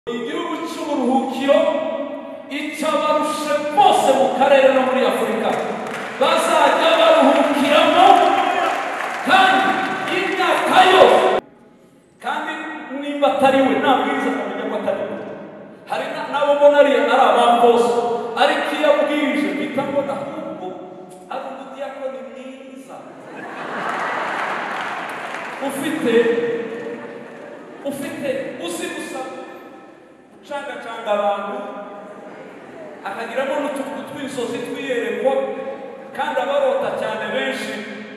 igihugu cy'uburuhukiro icyabarushe bose mu karere no muri Afurika bazajya baruhukiramo kandi imyaka yose, kandi nimba atari we nabwiriza akamenya ko atari we. Hari n'abo mbona ari abamposo, ariko iyo abwirije mpita mbona ahubwo ari umudiyakoni mwiza ufite uzi gusa gucangacanga abantu, akagiramo n'utuvugo tw'inzozi twiyerekwa, kandi abarota cyane benshi.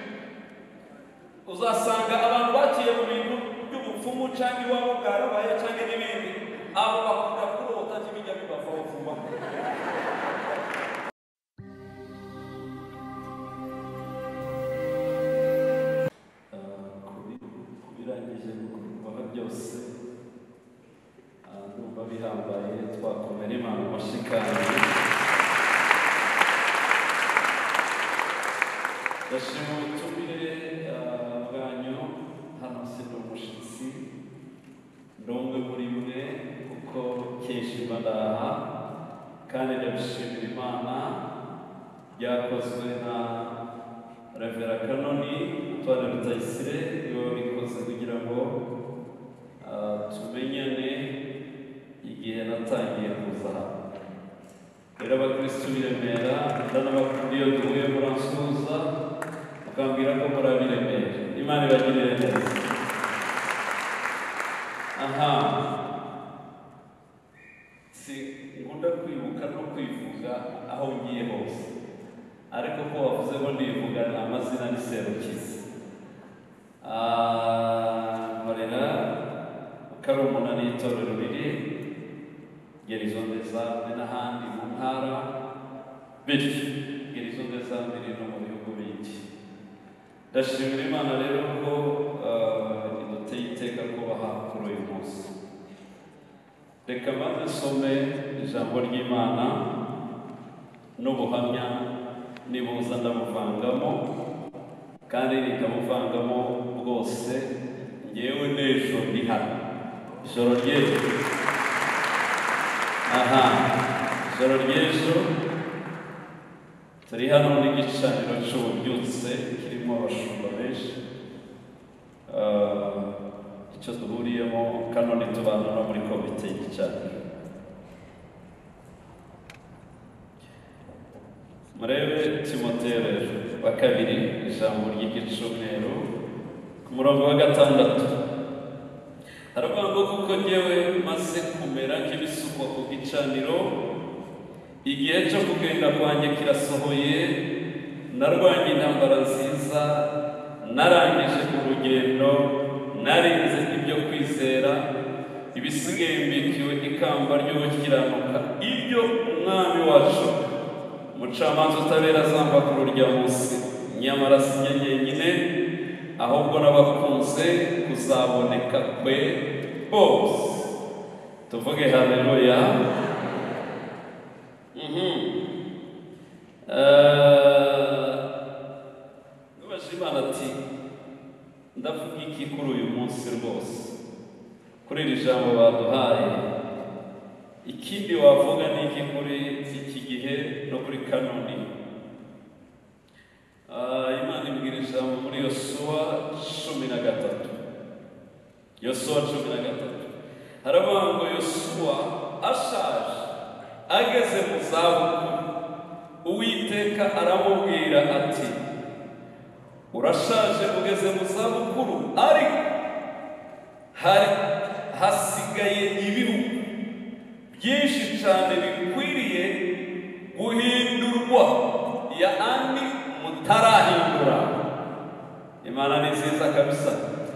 Uzasanga abantu baciye mu bintu by'ubupfumu cyangwa iwabo bwarabaye cyangwa n'ibindi, abo bakunda kurota n'ibijya bibavaho vuba. Kubirangije kubikorwa byose ndumva bihambaye, twakomera Imana amashikari. Ndashima ubutumire bwanyu hano, si ndi umushyitsi, ndi umwe muri mwe kuko kenshi mba ndaha, kandi ndabishimira Imana. Byakozwe na Revera Kanoni Antoine Rutayisire, niwe wabikoze kugira ngo tumenyane igihe natangiye kuza hano. Rero abakristo b'i Remera ndanabakunda, iyo duhuye muransuhuza mukambwira ko muri ab'i Remera. Imana ibagirire neza. Ngunda kwibuka no kwivuga aho ngiye hose, ariko ko wavuze ngo ndivuga amazina ni Serukiza. Nkorera Karumuna n'itorero riri Gerison des Armes n'ahandi mu ntara, bityo Gerison des Armes riri no mu bihugu bindi. Ndashimira Imana rero ko iduteye iteka kubaha kuri uyu munsi. Reka maze nsome ijambo ry'Imana n'ubuhamya nibuza ndamuvangamo, kandi nikamuvangamo bwose. Ngewe n'ejo ndi hano, ijoro ry'ejo ijoro ry'ejo turi hano n'igicaniro cy'ububyutse kirimo abashumba benshi. Icyo duhuriyemo Kanoni tubana no muri komite y'igicaniro. Murebe Timoteyo wa kabiri ijambo ry'igicumweru ku murongo wa 6. Haravuga ngo kuko njyewe maze kumera nk'ibisukwa ku gicaniro, igihe cyo kugenda kwanjye kirasohoye, narwanye intambara nziza, narangije urugendo, narinze ibyo kwizera, ibisigaye mbikiwe ikamba ryo gukiranuka, ibyo umwami wacu umucamanza utabera azamba kuri urya munsi. Nyamara si njye jyenyine, ahubwo n'abakunze kuzaboneka kwe bose. Tuvuge haleluya. Nubaje Imana ati ndavuga iki kuri uyu munsi rwose, kuri iri jambo baduhaye? Ikindi wavuga ni iki kuri iki gihe no kuri Kanoni? Imana ibwira ijambo muri Yosuwa 13. Yosuwa 13 haravuga ngo Yosuwa ashaje ageze mu zabukuru, Uwiteka aramubwira ati urashaje ugeze mu zabukuru, ariko hasigaye ibihugu byinshi cyane bikwiriye guhindurwa, ya andi mutarahindura. Imana ni nziza kabisa.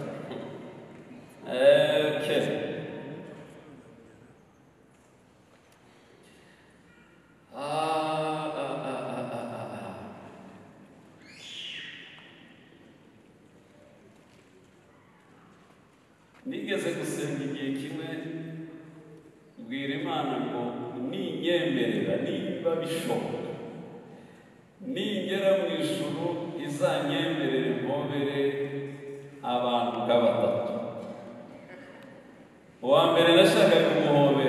Nigeze gusenga igihe kimwe, mbwira Imana ngo ninyemerera, niba bishoboka, ningera mu ijuru izanyemerere mpobere abantu nka 3. Uwa mbere nashakaga kumuhobera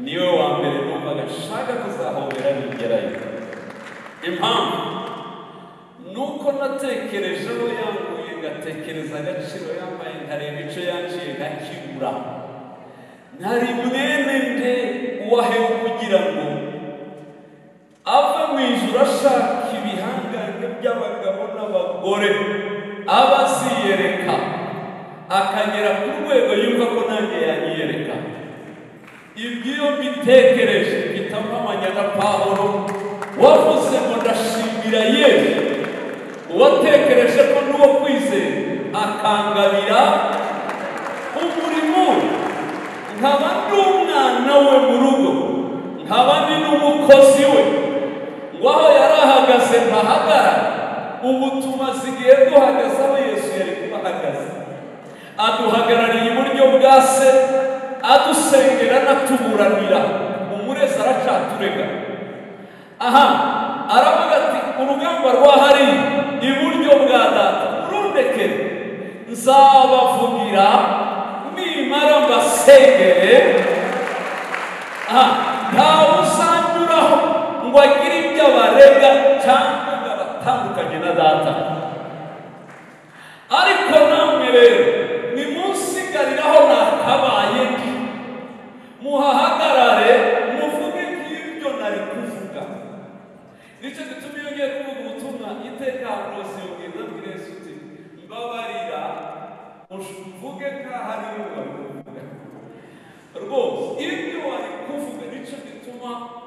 niwe wa mbere numvaga nshaka kuzahobera nigerayo. Impamvu nuko natekerejeho yanguye, ngatekereza agaciro yambaye, nkareba icyo yanciye nkakibura. Ntari mwene nde uwahewe kugira ngo ava mu ijuru ashaka ibihangange by'abagabo n'abagore, aba aziyereka akagera ku rwego yumva ko nanjye yanyiyereka. Ibyo mbitekereje mpamanya na Pawulo wavuze ngo ndashimira Yesu uwatekereje ko n'uwo kwizera akangabira umurimo, nkaba ndi umwana we mu rugo, nkaba ndi n'umukozi we, ngo aho yari ahagaze mpahagara. Ubu tumaze igihe duhagaze aho Yesu yari kuba ahagaze, aduhagarariye iburyo bwa se, adusengera anatuburanira. Umurezi aracaturega. Aha aravuga ati urugamba rwahari iburyo bwa data urundekere, nzabavugira nimara mbasengere. Ntawe uzanyuraho ngo agire ibyo abarega cyangwa ngo abatandukanye na data. Ariko namwe rero nimunsigariraho nakabaye ndi, muhahagarare muvuge nk'ibyo nari kuvuga. Nicyo gituma iyo ngiye kuvuga ubutumwa iteka rwose ubwiza bw'Yesu uti mbabarira mvuge nk'aho ari we wari kuvuga rwose. Ibyo wari kuvuga nicyo gituma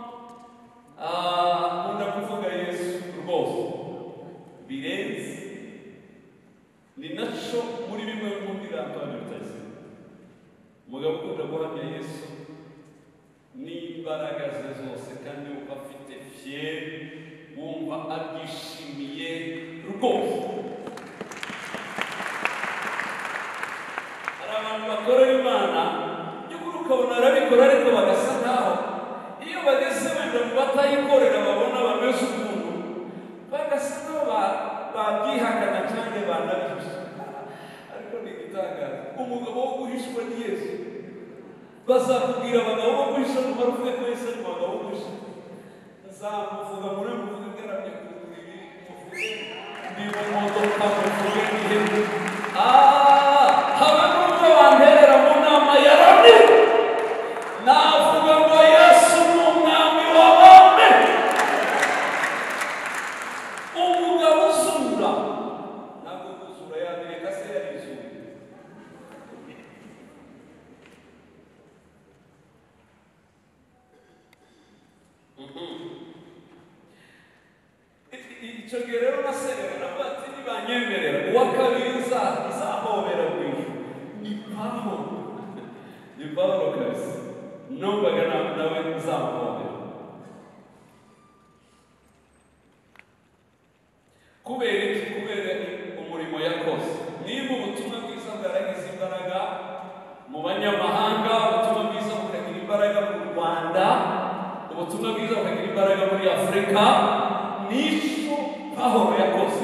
nkunda kuvuga Yesu rwose birenze. Ni nacyo muri bimwe mu birangaje bitase umugabo ukunda guhamya Yesu n'imbaraga ze zose, kandi wumva afite fieri, wumva abyishimiye rwose. Hari abantu bakorera Imana by'ukuri ukabona arabikora, ariko bagasa nkaho iyo bageze wenda mu batayikorera babona bameze ukuntu, bagasa nkaho babyihakana cyangwa banabihisha. Ariko ni igitangaza, umugabo wo guhishwa ni Yesu. Bazakubwira abagabo bo guhisha, numara uvuge ko Yesu ari umugabo wo guhisha. Nzamuvuga muri muvuge bwaramye ku buriri, muvuge ndi mu modoka, muvuge n'ihene. Haba n'ubwo wanterera mu nama ya Loni, navuga ngo Yesu ni umwami w'abami. Umugabo uzura ntabwo kuzura yabereka se yarizuye. Icyo gihe rero nasenga navuga ati nibanyemerera uwa kabiri uzahobera ku ijuru ni Pawulo kabisa. Numvaga nawe nzamuhobera kubera iki? Kubera umurimo yakoze. Niba ubutumwa bwiza bwaragize imbaraga mu banyamahanga, ubutumwa bwiza bukagira imbaraga mu Rwanda, ubutumwa bwiza bukagira imbaraga muri Afurika, nicyo Pawulo yakoze.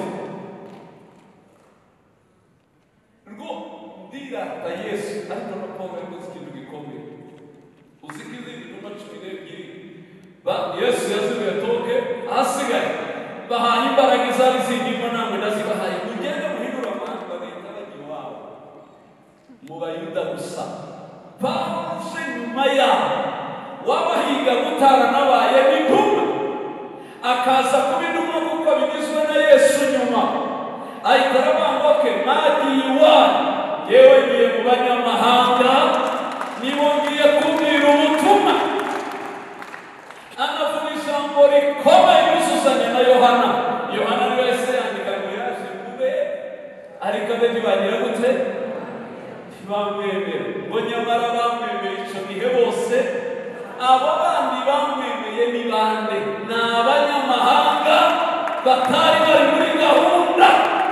Rwo ndirata Yesu, ariko na Pawulo yakoze ikintu gikomeye. Uzi ko izindi ntumwa 12 Yesu yazuye toke, ahasigaye bahaye imbaraga izari zindimo namwe ndazibahaye, mugende muhindura amahanga bagahita bajya iwabo mu Bayuda gusa. Pawulo nyuma yaho wabahiga gutaranabaye n'intumwa, akaza kuba intumwa kuko bigizwe na Yesu nyuma. Ahita arabangoke mwagiye iwanyu, yewe ngiye mu banyamahanga, nibo ngiye kubwira ubutumwa. Anavuga ijambo rikomeye yuzuzanya na Yohana. Yohana niwe wese yandika ngo yaje kube, ariko abe ntibagira gute? Ntibamwemera. Ngo nyamara bamwemeye icyo gihe bose. Abo bandi bamwemeye ni bande? Ni abanyamahanga batari bari muri gahunda.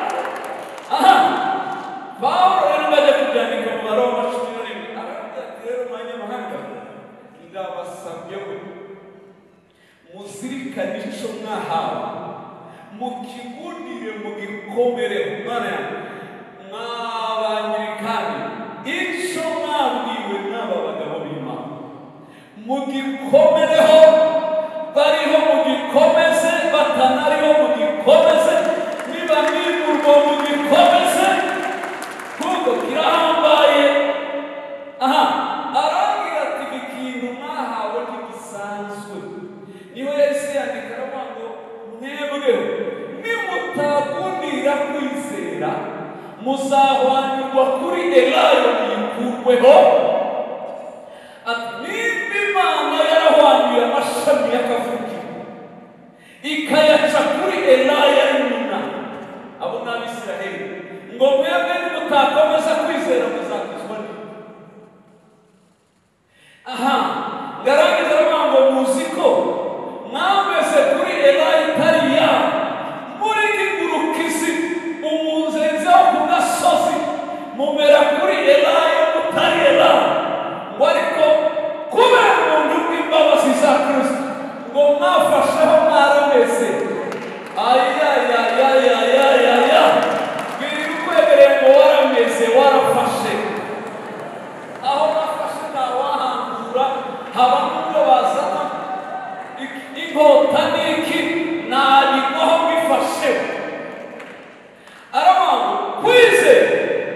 Pawulo rero bajya kubyandika mu Baroma 11, aravuga ati rero abanyamahanga ndabasabye we muzirikane icyo mwahawe, mukigundire mugikomere. Mana mwabangirikane icyo mwabwiwe n'aba bagabo b'Imana, kwizera muzahwanyurwa kuri Elayo yikurweho. Ati nimba Imana yarahwanyuye amashami y'akavukiro ikayaca kuri Elayo ari nyina, abo ni Abisiraheli, ngo mwebwe nimutakomeza kwizera muzakizwa n'iki? Aha, ngarangiza aravuga ngo muzi ko mwameze kuri Elayo itari yawe, muri kigurukizi umunzenze wo ku gasozi mumera kuri Elayo utari Elayo, ngo ariko kubera umuntu bw'imbabazi za Kristo ngo mwafasheho mwarameze. Ayayayayayayaya, biri ukwemereye ngo warameze warafashe. Aho nafashe ntawahambura, haba n'ubwo bazana inkota n'iki nabigwaho mbifashe. Aravuga kwizera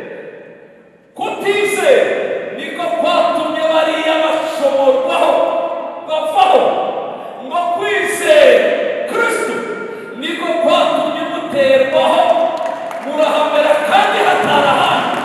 kutizera niko kwatumye bariya bashomorwaho bavaho, ngo kwizera Kristo niko kwatumye muterwaho murahamera kandi hatarahandi.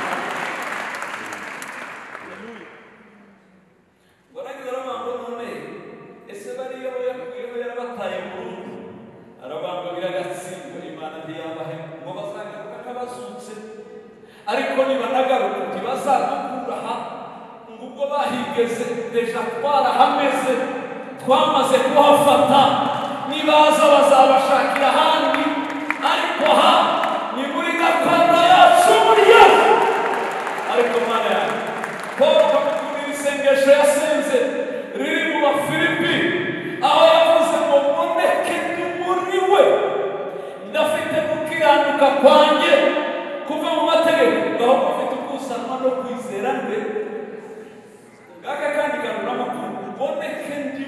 Baragira aravuga none ese bariya bo yakuyeho yarabataye burundu? Aravuga biragatsindwa, Imana ntiyabahe ngo bazagaruka kabazutse, ariko nibanagaruka ntibazadukura aha ngo ubwo bahigeze deja twarahameze twamaze kuhafata, nibaza bazabashakira ahandi, ariko aha ni muri gakondo yacu muri Yesu. Ariko Mana yanjye Paul akamubwira isengesho yasenze riri mu Bafilipi, aho yavuze ngo mboneke ndi muri we, ndafite gukiranuka kwanjye kuva mu mategeko, ngaho bafite ukusanwa no kwizera mbe. Ngaka kandi kanura amakuru, mboneke ndi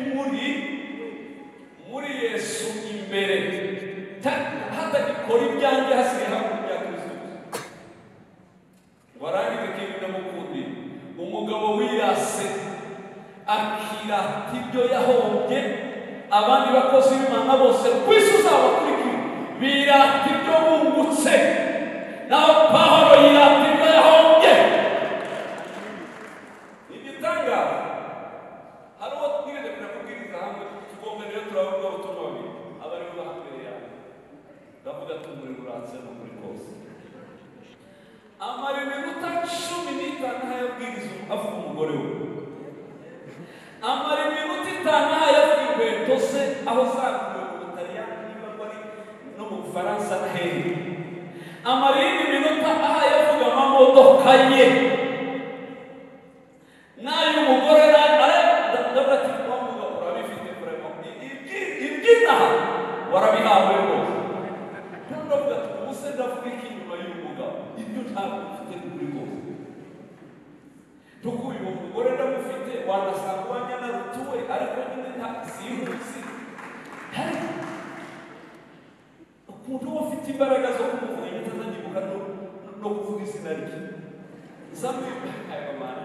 muri Yesu imbere, hatagikora ibyanjye hasigaye hakurya ya Kristo. Warangiza ikintu ndamukundi, umugabo wirase akirata ibyo yahombye, abandi bakozi b'Imana bose ku isi uzabakurikira birata ibyo bungutse, naho Pawulo yirata ibyo yahombye. Igitangaza, hari uwo twigeze kurakubwiriza hamwe, tugomba rero turavuga ubutumwa bubiri, abari bahambere yawe ndavuga ati umuriro uratse no kuri kose. Amara iminota 15 ntayabwiriza avuga umugore we, amara iminota 5 ntayabwira inkweto ze aho zaguye mu Butaliyani niba bari no mu Bufaransa na hehe, amara iyindi minota aha yavuga amamodoka ye n'ay'umugore ndavuga ati wamuga urabifite kurema iby'inaha warabihawe rwose. Ndavuga ati ubuse ndavuga iki inyuma y'umugabo, ibyo ntabwo ufite kuri rwose. Tukuye uwo mugore ndamufite wanasanga uwanya narutuwe, ariko nyine nta sihusi. Ukuntu ufite imbaraga zo kumuvuga itazagibuka no kuvuga izina rye. Zamwe aya Mana.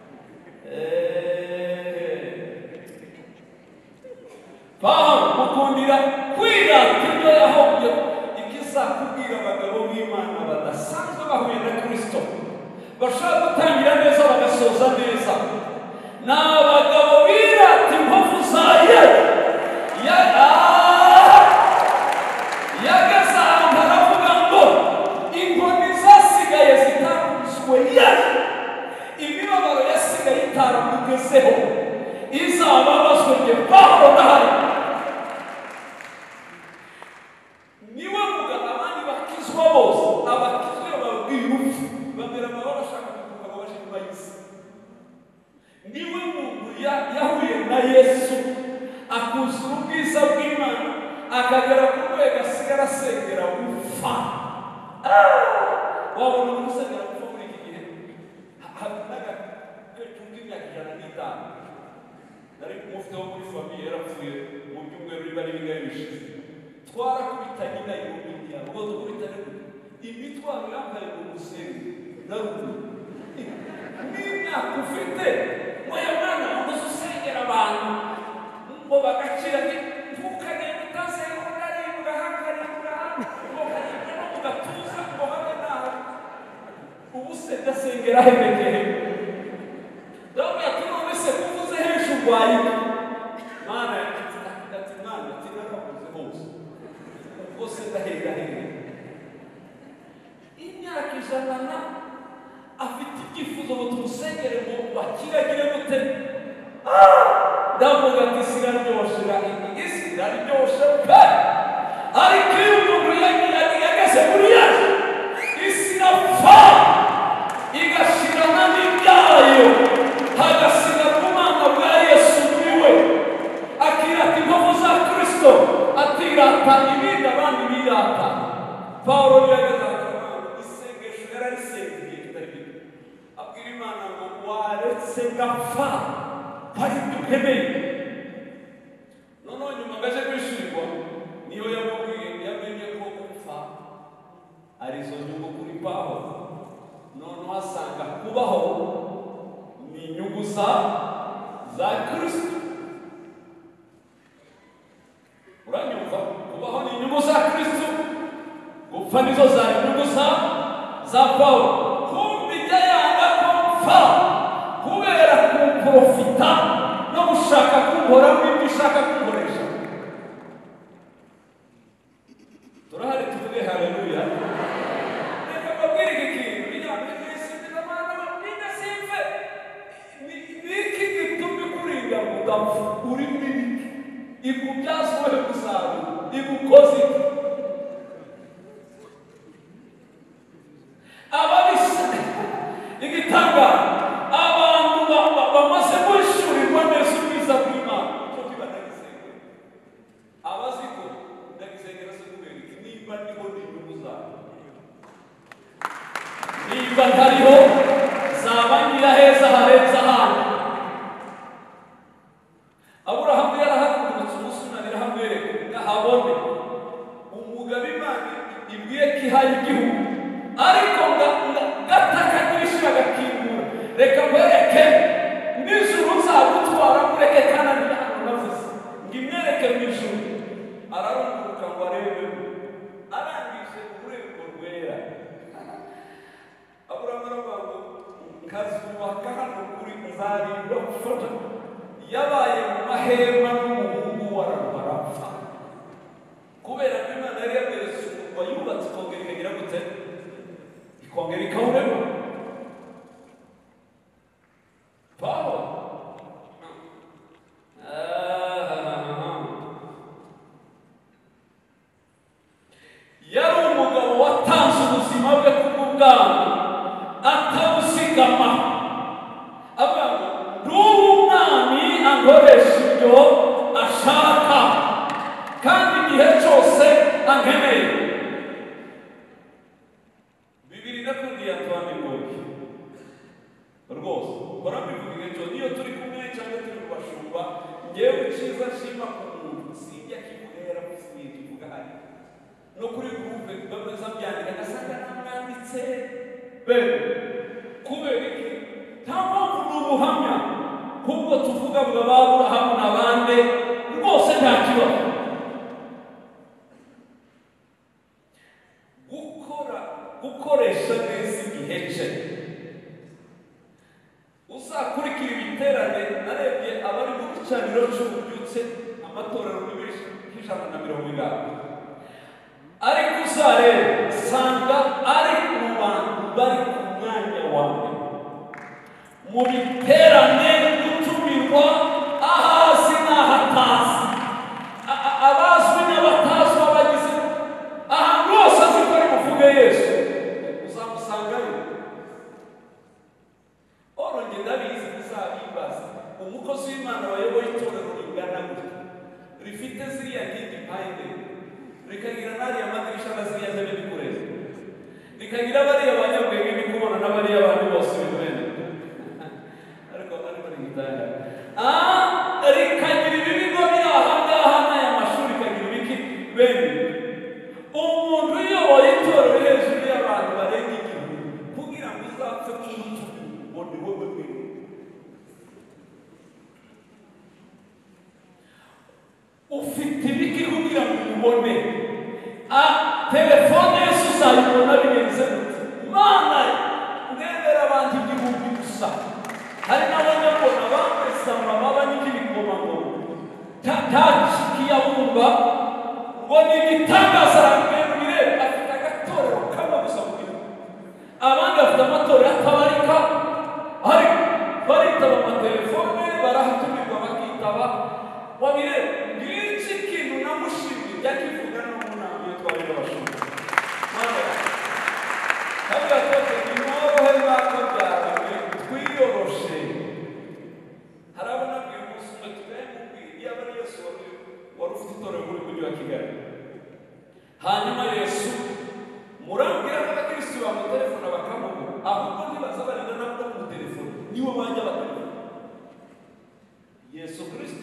Pawulo mukundira kwirata ibyo yahombye, ikizakubwira abagabo b'Imana badasanzwe bahuye na Kristo bashaka gutangira neza bagasoza neza, ni abagabo birata inkovu za Yesu. Yageze ahantu aravuga ngo inkoni zasigaye zitakubiswe Yesu, imibabaro yasigaye itaramugezeho izababazwe nge Pawulo ndahari. Niwe vuga abandi bakizwa bose, abakizwa babwiye urupfu bamera amabara bashaka kuvuga ngo baje kuba Yesu. Niwe muntu yahuye na Yesu akuzura ubwiza bw'Imana, akagera ku rwego asigara asengera gupfa. Wabona umuntu usengera gupfa muri iki gihe? Habinaga imyaka 105 nari kumufite wo muri famiye yarapfuye mu byumweru biba ari bingahe bishize, twarakubitanye na y'umuryango ubwo dukubitane imitwaro yambaye mu gusenga narubu n'imyaka ufite ngo yamwana ngo usengera abantu ngo bagakira ntukagenda utasenga ukaribwa hakaribwa ngo karibwa no mu gatuza ngo rusengera hemekeye ndavuga ati none se kuvuze hejuru urwaye mana ati mwana ati narakuze hose ndahera imyaka 100 afite ibyifuzo ngo tumusengere ngo bakiragire gute ndavuga ati siraryoshye isi iraryoshye pe ariko iyo umuntu yageze muri yaje isi irapfa igashirana n'ibyayo hagasigara ubumana bwa Yesu muri we akirata inkovu za Kristo atirata ibindi abandi birata Pawulo yageze isengesho yararisengeye abwira Imana ngo waretse gapfa hari ibyo ukeneye noneho nyuma ngaje kwishyurirwa niyo yamenye ko gupfa ari zo nyungu kuri Pawulo noneho asanga kubaho ni inyungu za Kristo uranyumva kubaho ni inyungu za Kristo gupfa nizo za inyungu za Pawulo kumbi jya yanga kupfa kubera kumprofita no gushaka kunkora ibyo ushaka kunkoresha turahari tuvuge haleluya reka babwire ikintu Yesu ndamana babwire simve niki gitumye kurinda mudapfa uri mbiki ikubyazwe gusarura igukoze ababisa igitanga abantu bamaze kwishyurirwa neza ubwiza bw'Imana cyo kibanagisenge abaziko ndagisengera se kubera iki niba niho n'inyungu zawe niba ntariho zabangira heza harenze ahandi Aburahamu yarahagurutse umusunanira hamwereka ngahabone umugabo Imana ibwiye ko ihaye igihugu ariko gataka n'ishira gakingura reka mwereke n'ijuru nzagutwara mureke kananira hano navuze ngo imwereke mu ijuru ararunguruka ngo arebe arangije ururembo rwera Aburahamu aravuga ngo nkazubaka hano kuri nzarinda gufata yabaye mu mahema n'umuhungu warapfa kubera ko Imana yari yaberetse umurwa yubatse ikongera ikagira gute ikongera ikawurema Pawulo yari umugabo watanze ubuzima bwe kubw'ubwami atabusigama avuga ngo n'ubu umwami ankoresha ibyo ashaka kandi igihe cyose ankeneye Bibiri nakubwiye Antoine Ngoyi rwose barabivuga igihe cyose niyo turi kumwe cyangwa turi kubashumba ngewe icyiza nshima ku muntu sinjya kimuhera kusiye kivuga hari no kuri groupe bameze byandika gasanga namwanditse bene kubera iki nta mpamvu n'ubuhamya kubwo tuvuga bwa Aburahamu n'abandi rwose nta kibazo gukoresha neza igihe cye uzakurikira ibiterane narebye abari mu gicaniro cy'ububyutse amatorero ni benshi k'150 ariko uzarebe sanga ari mu bantu bari ku mwanya wa mbere mu biterane gutumirwa ahazi n'ahatazi abazwi n'abatazwi abagize ahantu hose azi ko ari buvuge Yesu uzamusangayo orongera ndabizi bizabibaza umukozi w'Imana wayoboye itorero ringana gutya rifite ziriya nkingi impande rikagira n'ariya madirisha na ziriya ntebe bikureze rikagira bariya banyabwenge bikubona n'abariya bandi bose bikureze ariko rigitanga rikagira ibibigo biri ahangaha n'aya mashuri rikagira ibiki bene umuntu uyoboye itorero hejuru y'abantu barenga igihumbi kugira ngo uzapfe k'umutuku ngo ni wowe wenyine ufite ibiki kugira ngo umubone telefone Yesu uzayibona bigenze gute Mana ndebera abantu gusa hari n'abanyabona bamwese amababa n'ibikomangoma ntakikiyabumba ngo ni igitangaza arambwira afite agatorero kamwe gusa mu gihugu abandi bafite amatorero atabarika ariko baritaba amatelefone barahatumirwa bakitaba wabire ngiki kintu namushimye byakivuga no mu nama iyo twarira abashumba kandi atoke imorohe bakabyara twiyoroshe harabona bwiye umunsi umwe tubemubwiye yaba ari Yesu wari ufite itorero muri mujyi wa Kigali hanyuma Yesu murambwira ko abakristo bamutelefona bakamubura ahubwo ntibaza barenda nabwo mu telefone niwe bajya batelefona Yesu Kristo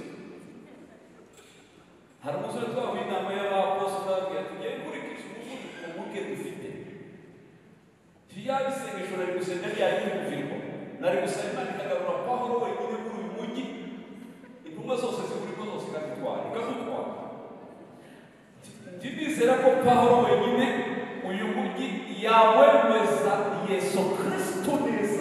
hari umusore twahuye inama y'abaposita babwira ati ngiye nkurikije umuvuduko muke dufite tiyabisengesho nari gusenga ryari ry'umuviko nari gusaba Imana ikagarura Pawulo wenyine muri uyu mujyi intumwa zose ziguriko zose ikazitwara ndizera ko Pawulo wenyine uyu mujyi yawemeza Yesu Kristo neza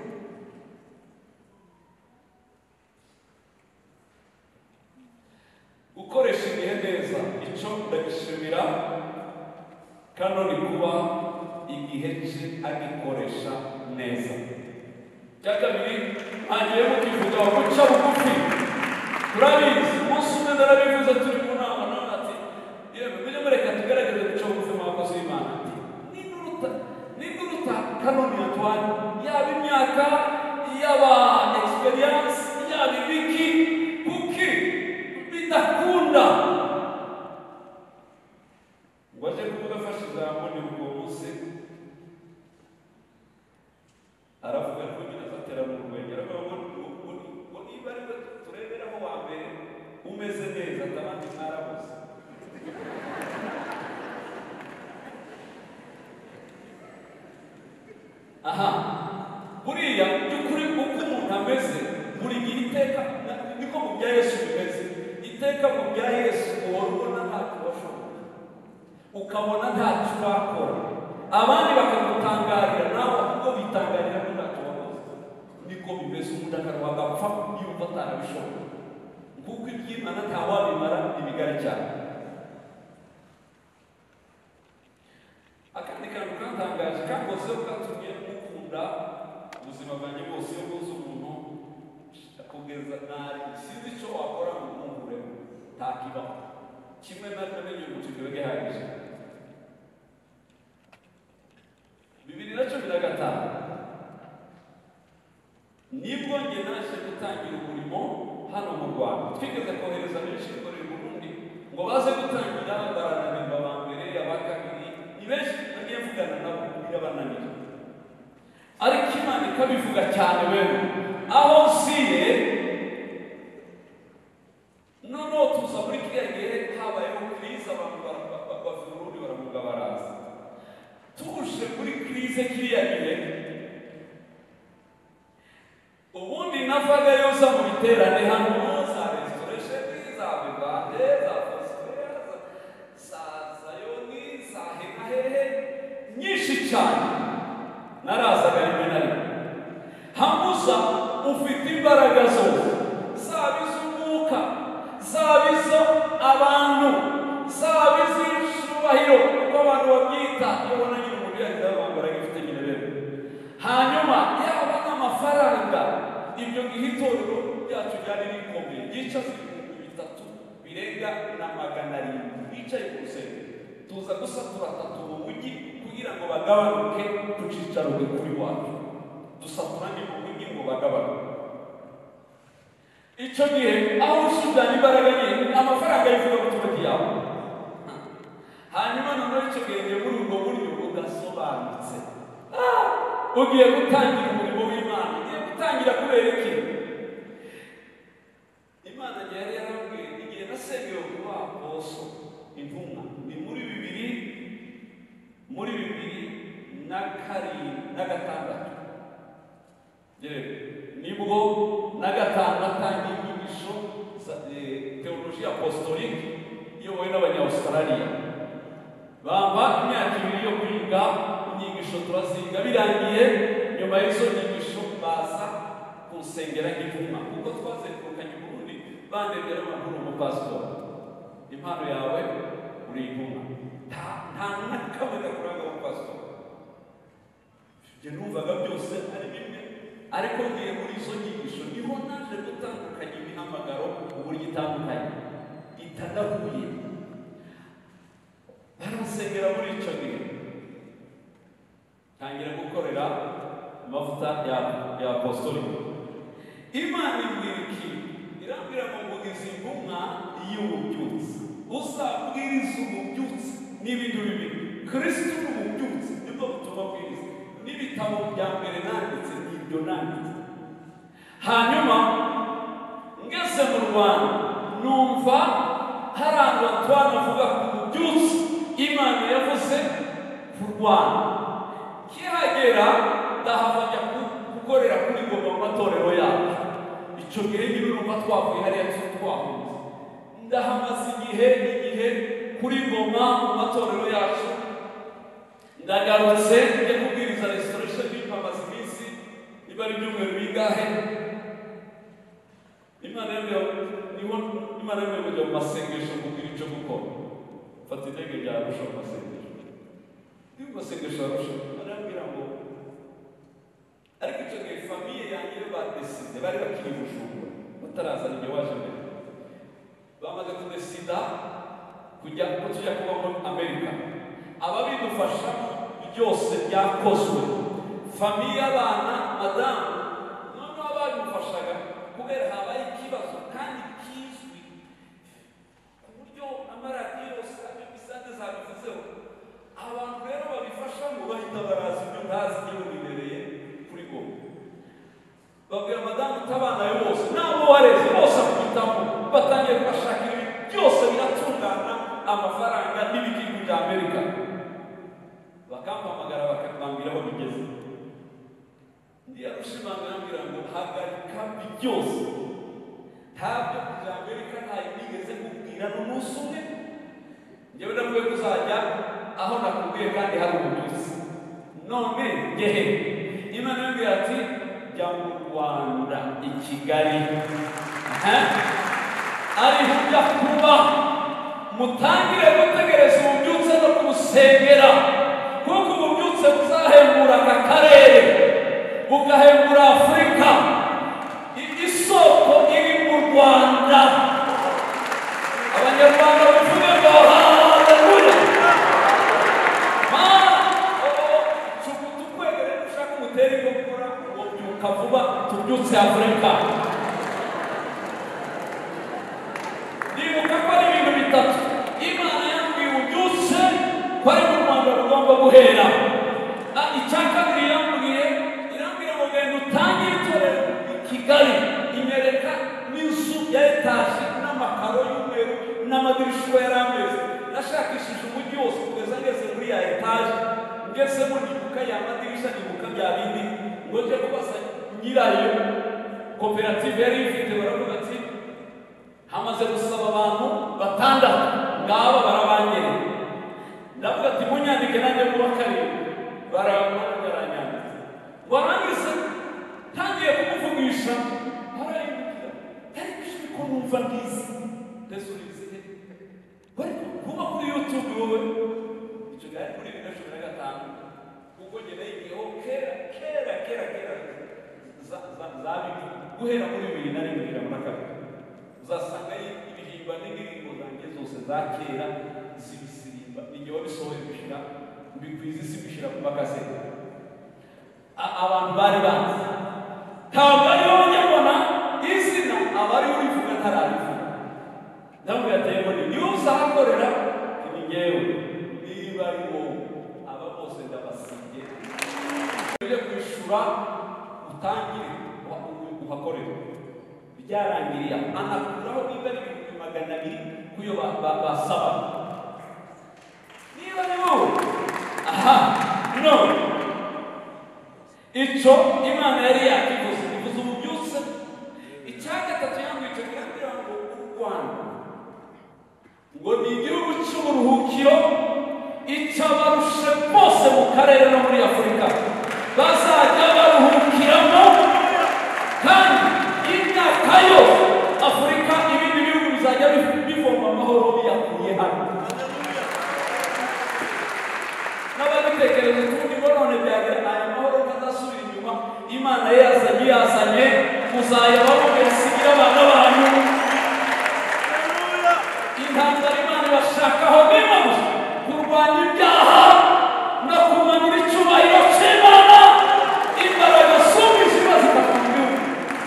gukoresha ibihe neza icyo ndabishimira kano ni kuba igihe cye agikoresha neza cya kabiri hagiye mukivuga guca bugufi turabizi umunsi umwe narabivuze turi mu nama none ati yewe mujye mureka tugerageze guca bugufi mu bakozi b'Imana niduruta kanoni Antoine yaba imyaka yaba experience yaba ibiki kuki bidakunda waje kuvuga afashe ijambo ni ubwo munsi aravuga ko nyine azatera mu rwengero ngo niba ari we tureberaho wa mbere umeze neza atabandi mwarabuze aha buriya by'ukuri uko umuntu ameze buri gihe iteka niko mu bya Yesu bimeze iteka mu bya Yesu uhora ubona ntacyo washoboye ukabona ntacyo wakora abandi bakamutangarira nawe ahubwo bitangarira ko ntacyo wakoze niko bimeze umuntu akaruha agapfa yumva atarabishoboye kuko iby'Imana ntawabimara ibigari cyane akandi kantu kantangaje kakozeho katumye mukunda ubuzima bwanjye bwose iyo buze umuntu kugeza nari sinzi icyo wakora ngo umwungureho ntakibaho kimwe namenye umucyo gihagije 2015 nibwo njye naje gutangira umurimo hano mu Rwanda twigeze kohereza benshi muri Burundi ngo baze gutangira barananirwa ba mbere abakabiri ni benshi bagiye mvugana nabo birabananira ariko Imana ikabivuga cyane wewe aho nsiye noneho tuza muri kiriya gihe habayeho krize abantu bava Burundi baramuga baraza tuje muri krize kiriya gihe ubundi navaga yoza mu biterane hano za restoration za bivande za fosfera za zayoni za hehe nyinshi cyane narazaga rimwe na rimwe hamuza ufite imbaraga zose zaba iz'umwuka zaba izo abantu zaba iz'icubahiro uko abantu babyita iyo ubona nyine umuntu yahita bambara gifite nyine rero hanyuma yaba n'amafaranga ibyo gihe itorero ryacu ryari rikomeye ryicaza 3,000 birenga na 700 bicaye ku rusengero tuza gusatura atatu mu mujyi kugira ngo bagabanuke ku cicaro kuri wacu dusatura ni mu mujyi ngo bagabanuke icyo gihe aho usubirana imbaraga nyine amafaranga yivuga mu kigo yawe hanyuma noneho icyo gihe muri ubwo buryo budasobanutse ugiye gutangira umurimo w'Imana ugiye gutangira kubera iki Imana yari yarambwiye igihe nasengeye kuba aposo intumwa ni muri 2006 nibwo na gatanu natangiye inyigisho teologiya apostolique iyobowe n'abanya-Australia bamba imyaka 2 yo kwiga inyigisho turaziga birangiye nyuma y'izo nyigisho bazaza kunsengera nk'intumwa kuko twazengurukanye i Burundi bandebera amakuru umupasitori impano yawe uri intumwa nta n'akamwe gakuranga umupasitori njye numvaga byose ari bimwe ariko ngiye muri izo nyigisho niho naje gutandukanya imihamagaro uburyo itandukanye itadahuye baransengera muri icyo gihe tangira gukorera amavuta ya apostolique Imana imbwira iki irambwira ngo mugize intumwa y'ububyutse uzabwiriza ububyutse n'ibintu bibiri Kristo n'ububyutse nibwo butumwa bwiriza n'ibitabo bya mbere nanditse n'ibyo nanditse hanyuma ngeze mu Rwanda numva hari abantu banavuga ku bubyutse Imana yavuze ku Rwanda kihagera ndahava gukorera kuri Goma mu matorero yacu icyo gihe nyine urumva twavuye hariya twahunze ndahamaze igihe kuri Goma mu matorero yacu ndagarutse njye kubwiriza restoration bipamaze iminsi niba ari ibyumweru bingahe Imana yemewe mu masengesho kugira icyo gukora fata intege rya Arusha mu masengesho niba masengesho Arusha arambwira ngo ariko icyo gihe famiye yanjye badeside bari bakiri Bujumbura bataraza n'igihe waje mbere bamaze kudesida tujya kuba muri Amerika ababidufasha byose byakozwe famiye abana madamu noneho abadufashaga kubera habaye ikibazo kandi kizwi ku buryo amaradiyo yose bisande zabivuzeho abantu rero babifasha ngo bahita baraza ibyo ntazi niyo bibereye kuri Goma babwira madamu utabana yo bose nabo wareze bose akubitamo batangiye kubashakira ibintu byose biratungana amafaranga n'ibigihugu bya Amerika bakampamagara bakambwira aho bigeze ndi Arusha ambwira ngo hagarika byose ntabyo bya Amerika ntayo nigeze kubwira n'umunsi umwe njyewe nakwiye kuzajya aho nakubwiye kandi hari ububyutse none ngehe Imana yambwira ati jya mu Rwanda i Kigali ariho ujya kuba mutangire gutegereza ububyutse no kumusengera kuko ububyutse buzahembura aka karere bugahembura Afurika isoko iri mu Rwanda abanyarwanda bavuge ngo haleluya tukwegere dushaka umuteri wo gukora ngo byuka vuba tubyutse Afurika nibuka ko ari ibintu bitatu Imana yambwiye ububyutse ko ari mu Rwanda rugomba guhera icya kabiri irambwira ngo genda utangire itorero i Kigali inyereka n'inzu ya etaje n'amakaro y'umweru n'amadirisha uko yari ameze nashakishije umujyi wose kugeza ngeze muri ya etaje ngezemo nibuka ya madirisha nibuka bya bindi ngo nje kubaza nyirayo koperative yari ifite baravuga ati hamaze gusaba abantu batandatu ngaba barabanyereye ndavuga ati munyandike nanjye kuba karindwi baranyanditse warangiza ntangiye kumuvugisha harayimukira ariko ijwi ko numva ndizi mbese urizihe kuba kuri YouTube wowe icyo gari kuri 2015 kuko njye nayigiyeho kera guhera muri 2021 uzasanga ibihimba n'indirimbo zanjye zose za kera zibisirimba ninjye wabisohoye gushyira mbikwiza isi gushyira ku makasete abantu bari bazi ntabwo ariho nyabona izina abari urivuga ntarabivuga ndabwo yateye ngo niyo uzahakorera ni ngewe niba ari wowe aba bose ndabasibye ujye kwishura utangire uhakorera byarangiriye anakuraho niba ari 200 kuyo basaba niba ari wowe aha no icyo Imana yari yakivuze ivuze ububyutse icya gatatu yambwiye kirambwira ngo u Rwanda ngo ni igihugu cy'uburuhukiro icyabarushe bose mu karere no muri Afurika bazajya baruhukiramo yazanye muzayaba mugesigira abana banyu intambara Imana ibashakaho niba gusa kurwanya ibyaha no kumanura icyubahiro cy'Imana imbaraga z'umwijima zikava mu gihugu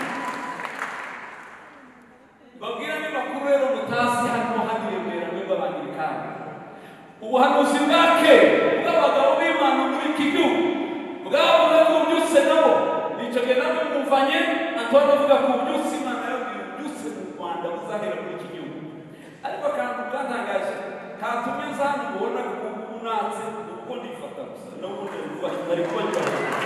babwira n'amakuru rero mutazi hano hanirembera mwebwe abangirikani ubuhanuzi bwake bw'abagabo b'Imana muri iki gihugu bwavuze ko ubyutse nabo nicyo gihe nabo mwumvanye Antoine avuga ko ubyutse Imana yabwiye ubyutse mu Rwanda buzahera muri iki gihugu ariko akantu kantangaje katumye nza hano ubona ko unatse uko ndifata gusa n'ubundi bari kuba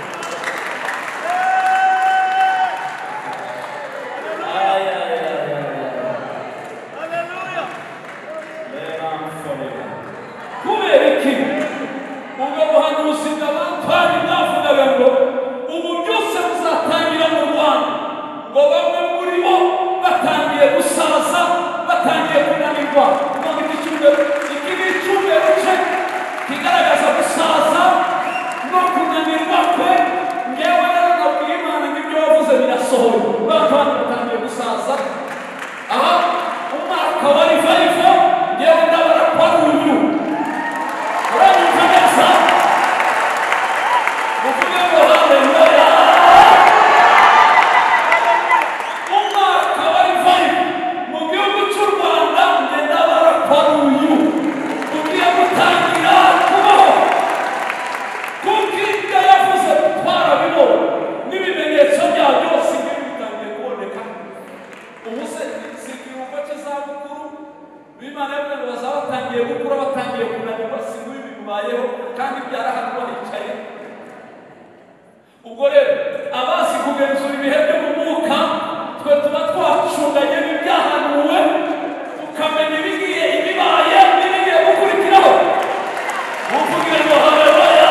kubera iki ubwo buhanuzi bw'abatwari bwavugaga ngo ubu byose buzatangira mu Rwanda ngo bamwe muri bo batangiye gusaza batangiye kunanirwa none iki ni icyumweru cye kigaragaza gusaza no kunanirwa kwe ngewe rero nabwiye Imana n'ibyo wavuze birasohoye batwari batangiye gusaza aha umwaka wa revival ngewe ndabara kwa uyu uranyumva neza muvuge ngo haleluya umwaka wa revival mu gihugu cy'u Rwanda nge ndabara kwa uyu ugiye gutangira kubaho kuko ibyo yavuze twarabibona n'ibimenyetso bya byose ibyo bitangiye kuboneka ubu se si ikiruhuko cy'izabukuru b'Imana y'Imana bazaba batangiye gukura batangiye kunanirwa si ibi bibayeho kandi byarahanwa hicaye ubwo rero abazi kugenzura ibihe byo mu mwuka twe tuba twacunganye n'ibyahanuwe ukamenya ibigiye ibibaye n'ibigiye gukurikiraho muvuge ngo haleluya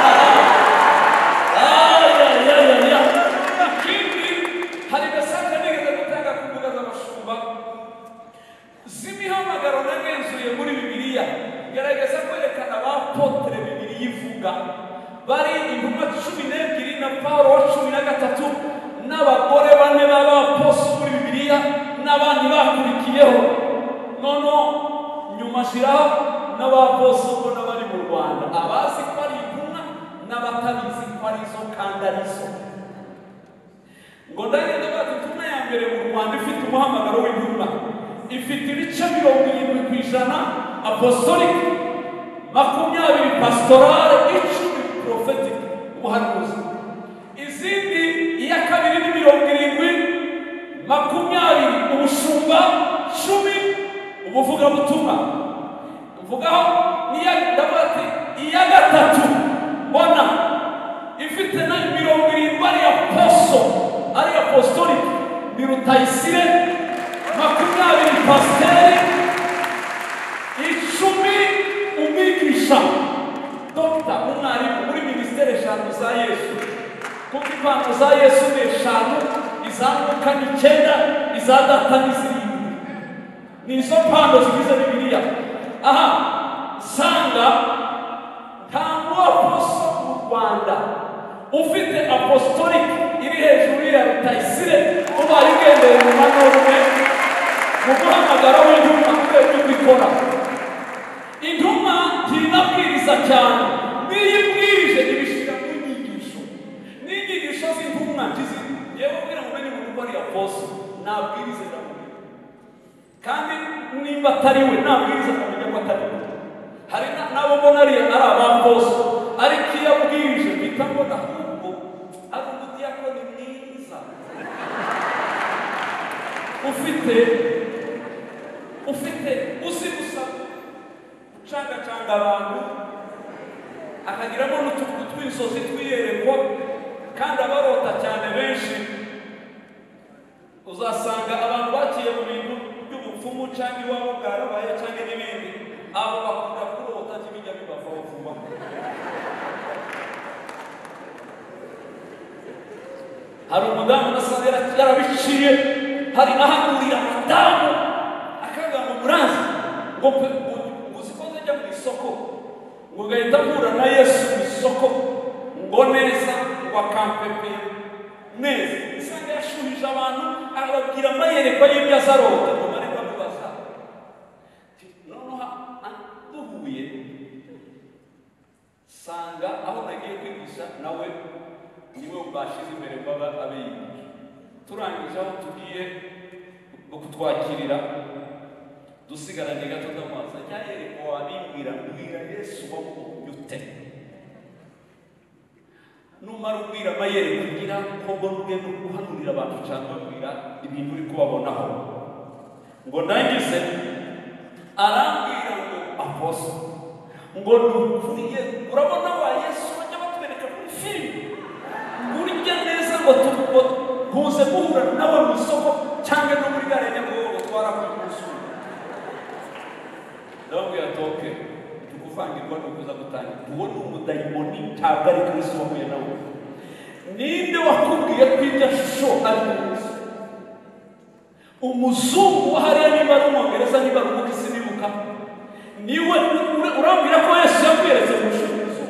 ikindi hari mesaje nigeze gutanga ku mbuga z'abashumba z'imihamagaro nagenzuye muri Bibiliya gerageza kwerekana abapotre Bibiliya ivuga bari intumwa 12 na Paulo wa 13 n'abagore bane b'abaposi muri Bibiliya n'abandi bakurikiyeho nono nyuma shiraho n'abaposi ubwo n'abari mu Rwanda abazi ko ari intumwa n'abatabizi ko ari zo kandi ari zo ngo ndagenda bati intumwa ya mbere mu Rwanda ifite umuhamagaro w'intumwa ifite ibice 70% apostolic 20 pastoral 10 prophetic ubuhanuzi izindi iya kabiri ni 70 20 ubushumba 10 ubuvugabutumwa mvugaho niya ndabati iya gatatu mbona ifite na 70 ari ari apostolic ni Rutayisire 20 pasteri 10 umwigisha Dr. umwarimu muri ministere 5 za Yesu kuko impano za Yesu ni 5 izamuka ni 9 izadata ni 7 nizo mpano zigize Bibiliya aha sanga nta muaposto mu Rwanda ufite apostolic iri hejuru ya Rutayisire ubaye ugendeye mu manurwe mu guhamagara w'intumwa kubera kubikora intumwa ntinabwiriza cyane niyibwirije ibishira mu nyigisho n'inyigisho z'intumwa yewe ubwira ngo menye umuntu ari aposto nabwirize ndamubwira kandi nimba atari we nabwiriza ndamenya ko atari we hari nabo mbona ari abaposto ariko iyo abwirije mpita mbona ahubwo ari umudiyakoni mwiza ufite uzi gusa ucangacanga abantu akagiramo n'utuvugo tw'inzozi twiyerekwa kandi abarota cyane benshi uzasanga abantu baciye mu bintu by'ubupfumu cyangwa iwabo bwarabaye cyangwa n'ibindi abo bakunda kurota n'ibijya bibavaho vuba hari umudamu nasanga yarabiciye hari ahanurira amadamu akavuga ngo muranzi ngo uzikoze ajya mu isoko ngo gahita ahura na Yesu mu isoko ngo neza ngo akampepera neza usanga yashuhije abantu ababwira amayerekwa y'ibyo azarota ngo bari bamubaza noneho duhuye sanga aho nagiye kwigisha nawe niwe bashize imbere baba abigisha turangije aho tugiye kutwakirira dusigaranye gato ndamaza cyayerekwa wabimbwira mbwira Yesu wamubonye ute numara ubwira amayeri kugira ko mbone guhanurira abantu cyane babwira ibintu uri kubabonaho ngo nangize arambwira ngo aposo ngo nukuriye urabona wa Yesu bajya batwereka muri filime burya neza ngo tuze guhura n'abo mu isoko cyangwa no muri gare Nyabugogo twara ku musuru ndabwira toke tukuvangirwa no kuza gutanga ubona umudayimoni ntabwo ari Kristo wahuye nawe ninde wakubwiye kw'irya shusho ari Kristo umuzungu hariya niba ari umwongereza niba ari umukisi nibuka niwe urambwira ko Yesu yakwiyeretse mu shusho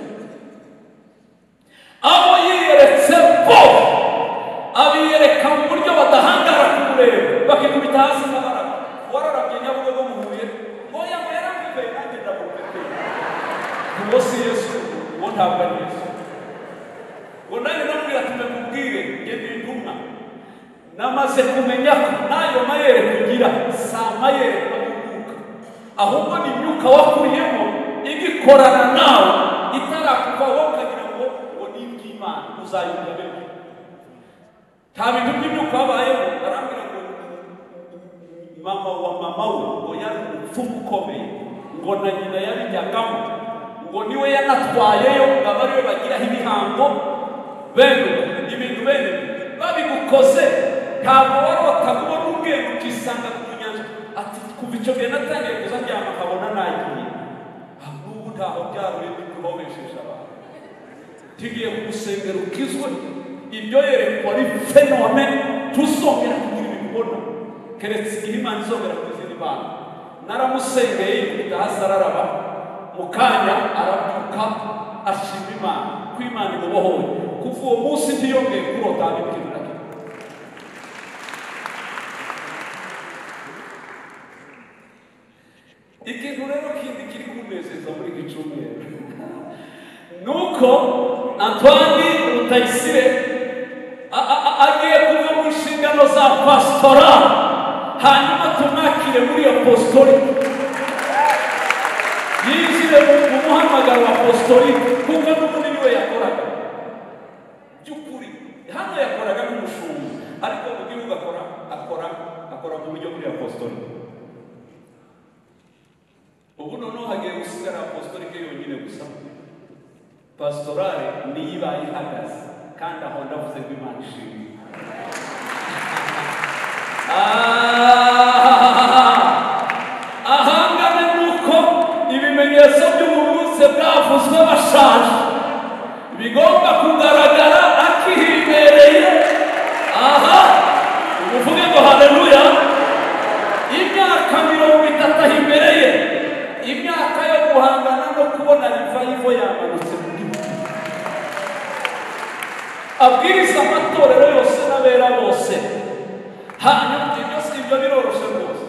abo yiyeretse bo abiyereka mu buryo badahangara kumureba bakikubita hasi n'abaraga wararabye Nyabugogo muhuye ngo yango yarambiwe nanjye ndamubeke uwo si Yesu uwo ntabwo ari Yesu ngo nanjye ndamubwira tumekubwire ngende intumwa namaze kumenya ko nayo mayere kugira sa mayere y'umwuka ahubwo ni imyuka wakuriyemo igikorana nawe itarakuvaho ukagira ngo ni iby'Imana uzayumva bene nta bintu by'imyuka habayeho arambwira ngo mama wa mama we ngo yari umupfumu ukomeye ngo na nyina yabijyagamo ngo niwe yanatwayeyo ngo abe ariwe bagiraho ibihango bene ibintu bene babigukoze ntabwo warota kubona ubwenge ukisanga ku nyanja ati kuva icyo gihe natangiye kuza ndyama nkabona nagiye n'ubu ntaho byaruye bikuhobesheje abantu tugiye kugusengera ukizwe ibyo yerekwa ari fenome tuzongera kugira ibibona keretse igihe Imana izongera kuzira ibana naramusengeye yikubita hasi araraba mu kanya arabyuka ashima Imana ko Imana imubohoye kuva uwo munsi ntiyongeye kurota abibwira ikintu rero kindi kiri kumunezeza muri iki cyumweru nuko Antoine Rutayisire agiye kuva mu nshingano za pastora hanyuma tumwakire muri apostolique yinjire mu muhamagaro wa apostolique kuko n'ubundi niwe yakoraga by'ukuri hano yakoraga nk'umushumba ariko mu gihugu akora mu buryo muri apostolique ubu noneho hagiye gusigara apostolique yonyine gusa pastorale niyo ibaye ihagaze kandi aho ndavuze ko Imana ishimwe ahangane nuko ibimenyetso by'uburuze bwavuzwe bashaje bigomba kugaragara akihibereye uvuge ngo haleluya imyaka 30 ahibereye imyaka yo guhangana no kubona revival yamanutse mu gihugu abwiriza amatorero yose n'abera bose hanyuma ibyo biroroshe rwose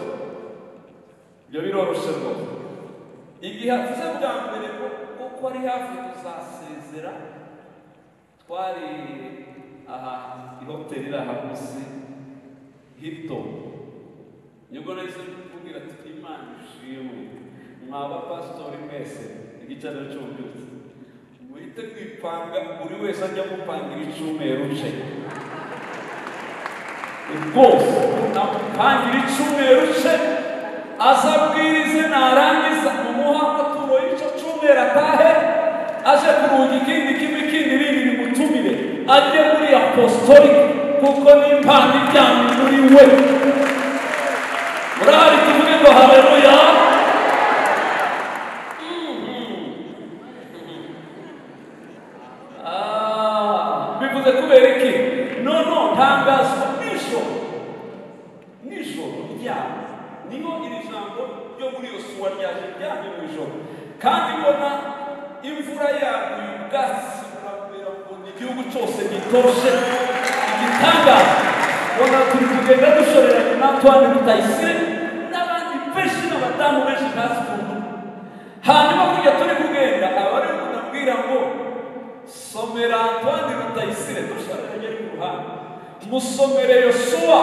igihe avuze bwa mbere kuko ari hafi kuzasezera twari aha ihoteli iri aha munsi Hilton nibwo nahise kubwira ati Imana ishimwe mwaba pastori mwese igicaniro cy'ububyutse muhite kwipanga buri wese ajya gupangira icyumweru cye rwose namupangira icyumweru cye azabwirize narangiza umuha amaturo y'icyo cyumweru atahe aje kuruga ikindi rindi bimutumire ajye muri apostolique kuko n'impano iryamye muri we murahari tuvuge ngo haleluya bivuze kubera iki ntangazwa nijoro ryabo niho iri jambo ryo muri Yosuwa ryaje ryamye mu ijoro kandi mbona imvura yaguye ubwatsi burabera ngo igihugu cyose gitoshe igitangaza ubona turi kugenda dushoreranye na Antoine Rutayisire n'abandi benshi n'abadamu benshi ntazi ukuntu hanyuma kujya turi kugenda abari kunabwira ngo somera Antoine Rutayisire dushoreranye ku ruhande musomere Yosuwa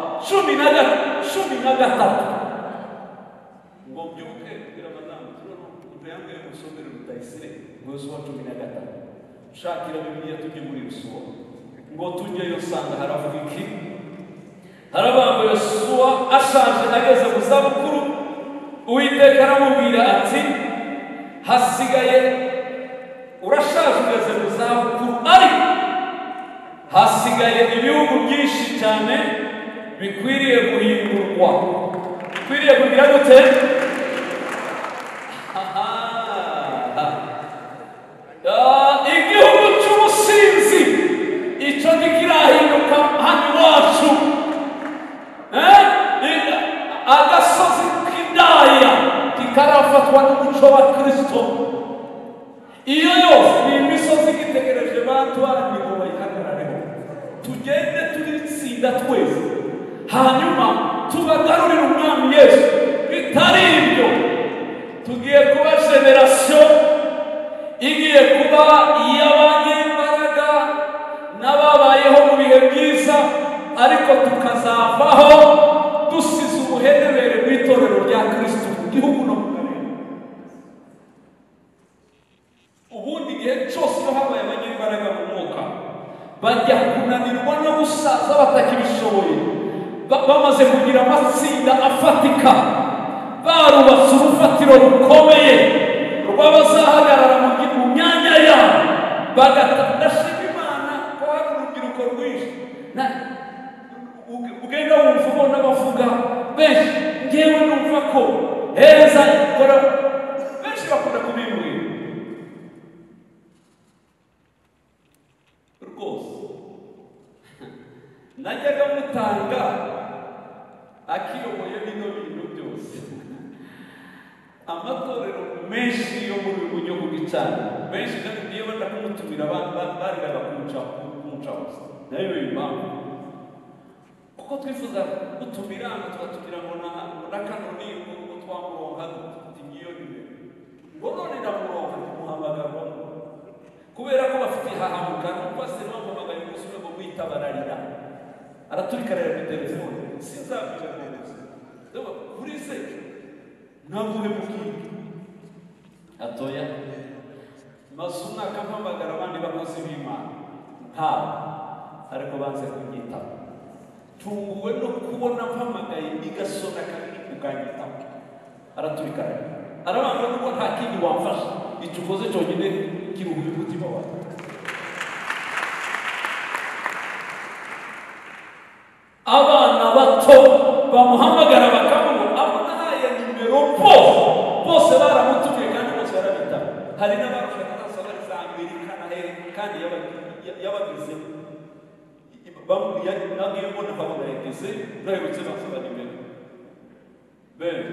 13 ngo mbyuke kugira madamu tuyambwe musomere Rutayisire Yosuwa 13 shakira Bibiliya tujye muri Yosuwa ngo tujyeyo usanga haravuga iki harabanga Yosuwa ashaje ageze mu zabukuru Uwiteka aramubwira ati hasigaye urashaje ugeze mu zabukuru ariko hasigaye ibihugu byinshi cyane bikwiriye guhindurwa bikwiriye kugira gute igihugu cy'ubusinzi icyo ntikirahinduka hano iwacu agasozi k'indaya ntikarafatwa n'umuco wa Kristo iyo yose ni imisozi igitegereje bantu barani ngo bayihagarareho tugende turitsinda twese hanyuma tubagarurire umwami Yesu bitari ibyo tugiye kuba generasiyo igiye kuba iy'abanyembaraga n'ababayeho mu bihe byiza ariko tukazavaho dusize ubuhenebere bw'itorero rya Kristo mu gihugu no mu karere ubundi igihe cyose iyo habaye abanyembaraga mu mwuka bajya kunanirwa no gusaza batakibishoboye bamaze kugira amatsinda afatika barubatse urufatiro rukomeye rw'abazahagarara mu myanya yabo bagatandashima Imana ko hari urubyiruko rwinshi ugenda wumva ubona bavuga benshi ngewe numva ko heza ikora benshi bakunda kubimbwira rwose najyaga mutanga akiyoboye bino bintu byose amatorero menshi yo muri uyu gihugu cyane benshi kandi iyo benda kumutumira bariraga kumuca nayo impamvu kuko twifuza gutumira tugatumira ngo na kanoni ngo twamuronka tugiyo ngo none ndamuronka muhamagarwa kubera ko bafite ihahamuka nuko se bamuhamagaye umunsi umwe ngo mwitabararira araturikarira ku telefone sinzabwira neza kuri se ntabwo mubwira atoya maze umwaka mpamagara abandi bakozi b'Imana ntabwo ariko banze kunyitaba tunguwe no kubona mpamagaye igasona kabiri ukanyitaba araturikana arabanga nuko nta kindi wamfasha icyo ukoze cyonyine kiruhura umutima wawe abana bato bamuhamagara bakamuha abona haya nimero bose baramutumye kandi bose barabitaba hari n'abarushaka n'asaba za Amerika na kandi yabagize nagiye mbona nkabona yagize nahebutse basaba nimero bene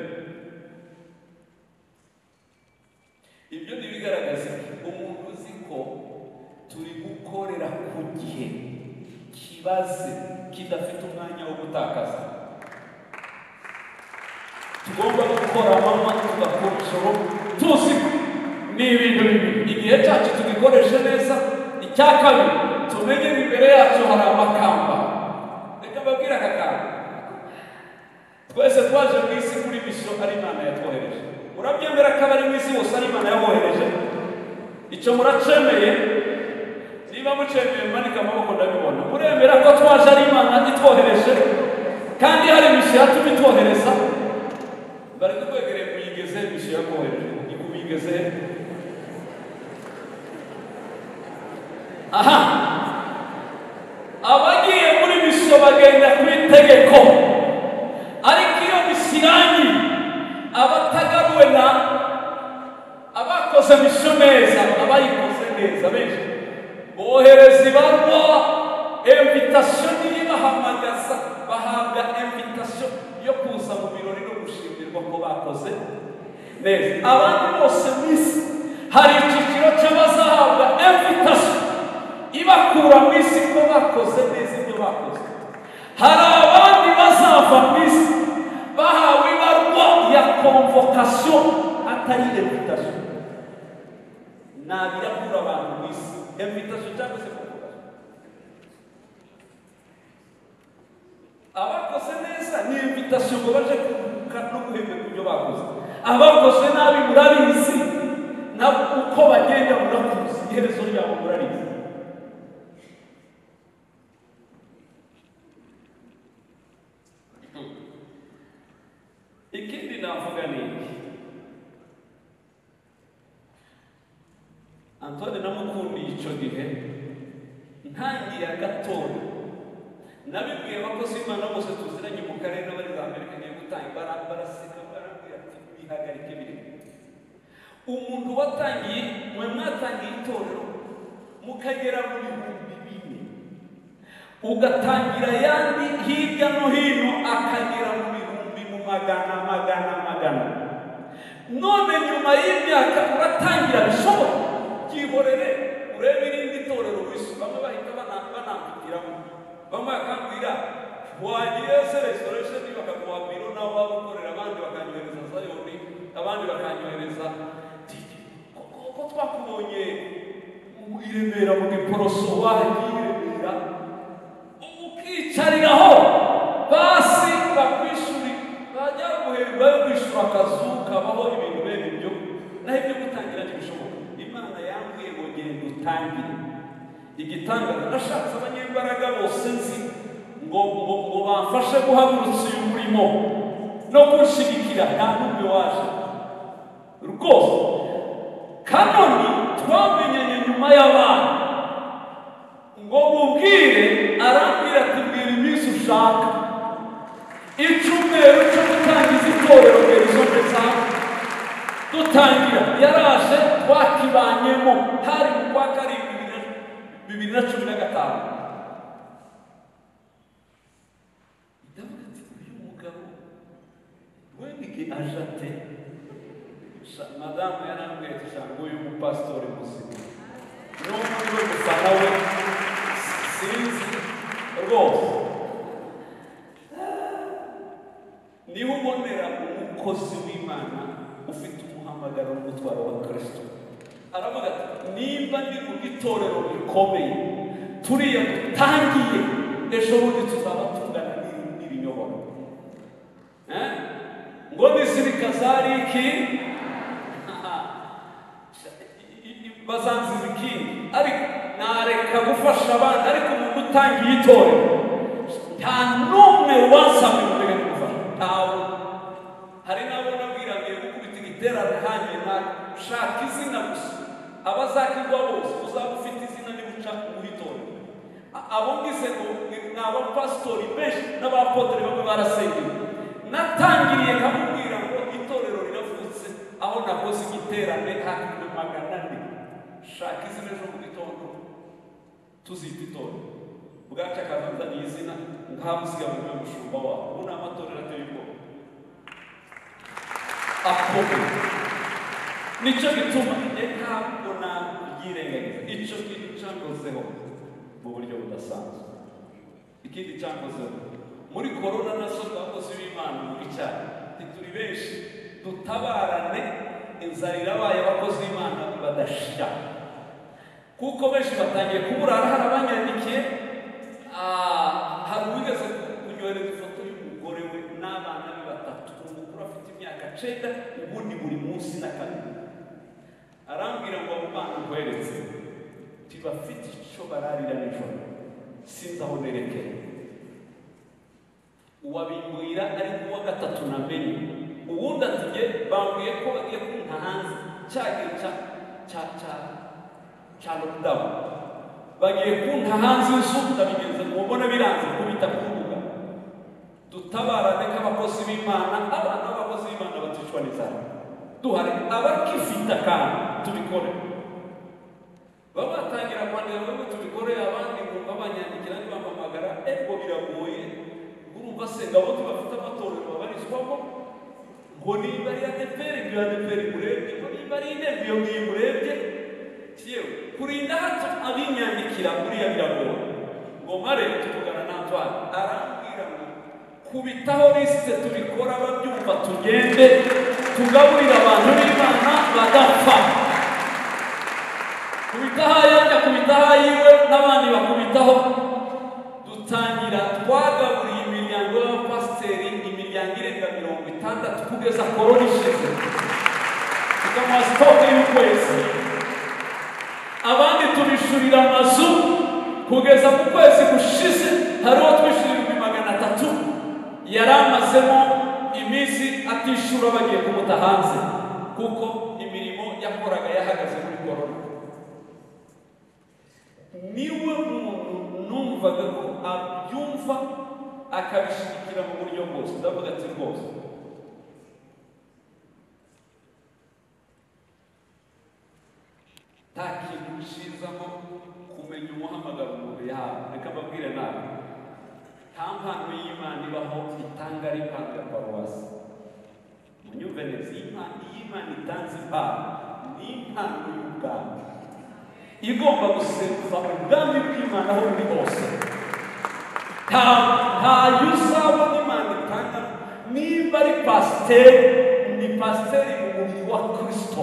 ibyo ntibigaragaza umuntu uzi ko turi gukorera ku gihe kibaze kidafite umwanya wo gutakaza tugomba gukora mama tugakora ijoro tuzi ni ibintu bibiri igihe cyacu tugikoreshe neza icya kabiri tumenye imbere yacu hari amakamba reka babwire aka kamba twese twaje mu isi kuri misiyo ari Imana yatwohereje urabyemera ko abari mu isi bose ari Imana yabohereje icyo muracemeye niba mucemeye manika amaboko ndabibona muremera ko twaje ari Imana itwohereje kandi hari misiyo yatumye itwohereza bari kutwegereye kuyigeze misiyo yakohereje ikubigeze aha abagiye muri misiyo bagenda kuri tegeko ariko iyo misiranyi abatagaruwe na abakoze misiyo neza abayikoze neza benshi bohereza ibarwa invitation nibahamagaza bahabwa invitation yo kuza mu birori no gushimirwa ko bakoze neza abandi bose misi hari icyiciro cy'abazahabwa invitation iba ibakura mu isi ko bakoze neza ibyo bakoze. Hari abandi bazava mu isi bahawe ibarwa ya convocation atari invitation. Nabirakura abantu mu isi invitation cyangwa se convocation. Abakoze neza ni invitation ngo baje kuruhuka no guhemberwa ibyo bakoze. Abakoze nabi murabizi nabo uko bagenda murakuzi iherezo ryabo murarizi. Ikindi navuga ni iki, Antoine namukundiye icyo gihe ntangiye agatora nabibwiye abakozi b'Imana bose tuziranye mu karere n'abari za Amerika ngiye gutanga baraseka barambwira ati bihagarike biri. Umuntu watangiye mwe mwatangiye itorero mukagera mu bihumbi bine ugatangira yandi hirya no hino akagera mu bihumbi mu magana none nyuma y'imyaka uratangira bishoboka byihorere urebe irindi torero wisu bamwe bahita banambitiramo bamwe bakambwira wagiye se restoration bakaguha biro nawe wabukorera abandi bakanyohereza sayoni abandi bakanyohereza ko twakubonye mu Remera mu Giporoso wagiye Remera ukicariraho basi bakwishuri bajya guhemba yo kwishura akazu kabaho ibintu bene ibyo naho ibyo gutangira ntibishoboka. Imana yambwiye ngo genda utangire igitangaza. Nashatse abanyembaraga bose nzi ngo bamfashe guhagurutsa uyu murimo no kuwushyigikira, nta n'umwe waje rwose. Kanoni twamenyanye nyuma y'abana ngo mubwire, arambwira ati bwira iminsi ushaka, icyumweru cyo gutangiza itorero Horizon zawe dutangira. Yaraje twakibanyemo hari mu kwa karindwi 2015. Ndavuga ati uyu mugabo wendike ajate madamu yarambwiye ati shango uyu mupasitori muzima n'umuri we gusa nawe sinzi rwose. Niba ubonera umukozi w'Imana ufite umuhamagaro n'umutwaro wa Kristo, aravuga ati nimba ndi mu gitorero gikomeye turiya dutangiye ejo bundi tuzaba tungana n'ibinyoboro ngo nisirika zari iki bazanziza ikindi, ariko nareka gufasha abandi. Ariko umuntu utangiye itorero nta n'umwe wasabwe mbere kumufasha, ntawe. Hari n'abo nabwira ngiye gukubita igiterane hanyuma nashaka izina gusa, abazakirwa bose uzaba ufite izina nibuca mu itorero. Abo ngize ngo ni abapasitori benshi n'abapotere bamwe barasengera. Natangiriye nkamubwira ngo itorero riravutse aho nakoze igiterane hafi 400. Shaka izina ejo mu gitondo tuzita itorero bwaca akazanzaniye izina nkamusiga mu mushumba wawe. Ubu ni amatorero ateye ubwoba akomeye. Nicyo gituma reka mbona byirengagiza icyo kintu cyangozeho mu buryo budasanzwe. Ikindi cyangozeho muri korona naso abakozi b'Imana mu icyaha turi benshi dutabarane, inzara irabaye abakozi b'Imana badashira kuko benshi batangiye kuburara. Hari abanyandikiye hari uwigeze kunyohereza ifoto y'umugore we n'abana be 3, umukuru afite imyaka 9 ubundi buri munsi na kabiri. Arambwira ngo abo bana nkweretse tibafite icyo bararira nijoro sinzi aho nerekeye. Uwabimbwira ari kuwa 3 namenye, ubundi ati bambwiye ko bagiye kunta hanze cyagiye cya lockdown, bagiye kunta hanze y'inzu. Ndabigenze mubona biranze kubita ku rubuga. Dutabarane k'abakozi b'Imana, abana b'abakozi b'Imana baticwa n'inzara. Duhari abakifita kandi tubikore. Babatangira kwandira ngo tubikore, abandi ngo babanyandikira ntibamamagara ego biragoye. Urumva se ngabo tubafite amatorero babarizwamo ngo niba ari ADPR murebye, ngo niba ari intego iyo murebye yewe kurinda hato abinyandikira gushigikira uriya biragora ngo mare tuvugana na Antoine arambwira ngo kubitaho lisite tubikora babyumva tugende tugaburira abantu b'Imana badapfa kubitaho yajya kubitaho yiwe n'abandi bakubitaho dutangira twagaburiye imiryango y'abapasiteri imiryango irenga 60 kugeza korona ishize tukamuha sitoke y'ukwezi abandi tubishurira amazu kugeza mu kwezi gushize hariho twishyurira 300 yari amazemo iminsi atishura bagiye kumuta hanze kuko imirimo yakoraga yahagaze muri korona niwe muntu numvaga ko abyumva akabishigikira mu buryo bwose ndavuga ati rwose nta kintu cyiza nko kumenya umuhamagaro umuntu yahawe reka mbabwire nawe nta mpano y'Imana ibaho itanga ari impano ya paruwasi munyumve neza y'Imana itanze impano ni impano y'ubwami igomba guseruka ubwami bw'Imana aho buri hose nta yuzabona Imana itanga nimba ari pasiteri ni pasiteri mu mubiri wa Kristo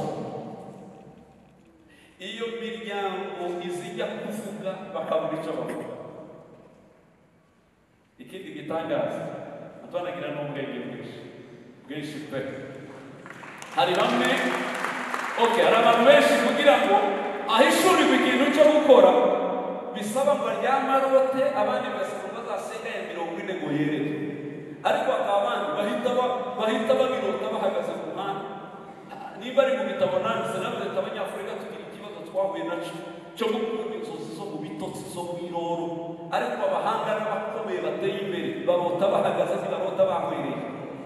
iyo miryango izijya kuvuga bakabura icyo bavuga ikindi gitangaza atwanagira n'ubwenge bwinshi pe hari bamwe hari abantu benshi kugira ngo ahishurirwe ikintu cyo gukora bisaba ngo aryamarote abandi basaba bazasenga ya 40 ngo yerere ariko abandi bahita babirota bahagaze ku muhanda niba ari mu bitabo nanditse navuze ati abanyafurika tugira ikibazo twahuye nacyo cyo gukunda inzozi zo mu bitotsi zo mu iroro ariko abahanga n'abakomeye bateye imbere barota bahagaze ntibarota bahwereye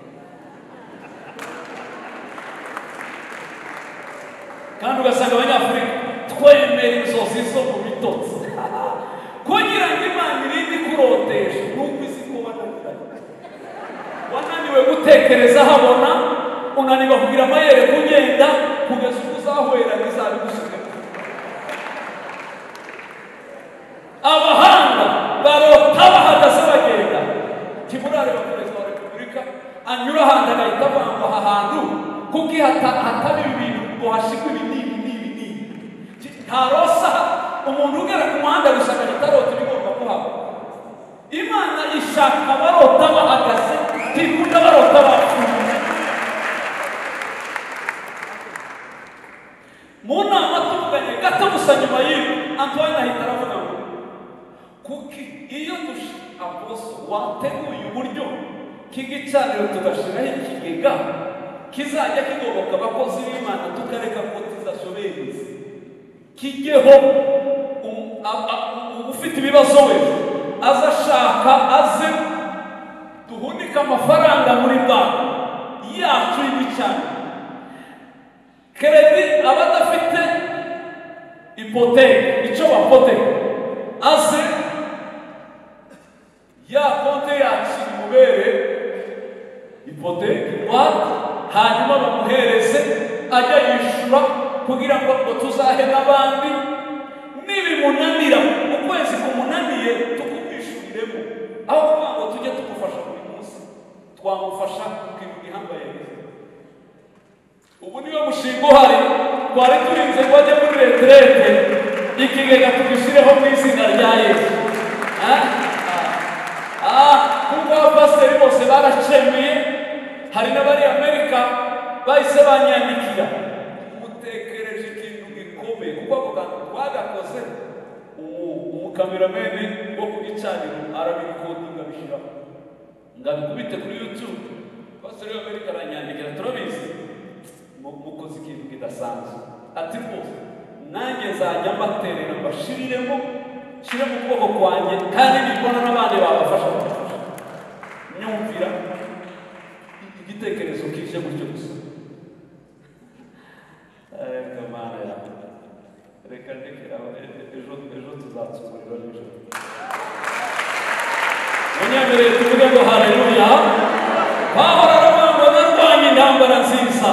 kandi ugasanga abanyafurika twemera inzozi zo mu bitotsi kugira ngo Imana irinde kurotesha nuko isi ko wananiwe gutekereza habona unaniwe kugira amayere kugenda kugeza ubwo uzahwera bizabigusuka abahanga barota bahagaze bagenda Timurare wa Perezida wa Repubulika anyura ahandi agahita avanga aha hantu kuko hataba ibintu ngo hashikwe ibi ntarosa umuntu ugera ku muhanda gusa agahita arota ibigomba kuhaba Imana ishaka barota bahagaze ntikunda barota bapfuye mu nama tuvuganye gato gusa nyuma y'ibi Antoine ahita aravuga ngo kuki iyo aposo wateguye uburyo k'igicaniro tugashyiraho ikigega kizajya kigoboka abakozi b'Imana tukareka kotizashobereza kijyeho ufite ibibazo we azashaka aze duhunika amafaranga muri banki yacu y'igicaniro kredi abadafite ipoteke icyo bapoteka aze ya konte yacu mubere ipoteke hanyuma bamuhereze ajya yishura kugira ngo tuzahe n'abandi nibimunanira ukwezi kumunaniye tukubishuriremo aho kugira ngo tujye tugufasha buri munsi twamufasha kugira igihambaye ubu niwe mushinga uhari twari turinze ngo ajye muri reterete ikigega tugishireho mu izina rya Yesu kuko abapasiteri bose baracemiye hari n'abari Amerika bahise banyandikira mutekereje ikintu gikomeye kuko ako kantu twagakoze umukameramene wo ku gicaniro arabikodinga bishyiraho ngabikubite kuri YouTube pasiteri w'Amerika aranyandikira turabizi mukoze ikintu kidasanzwe ati rwose nanjye nzajya mbaterera mbashiriremo shire mu kuboko kwanjye kandi nibona n'abandi babafasha nyumvira igitekerezo kije gutyo gusa kamana ya reka ndekera ejo tuzatsumurira nijoro munyamereye tuvuge ngo haleluya Pawulo aravuga ngo narwanye intambara nziza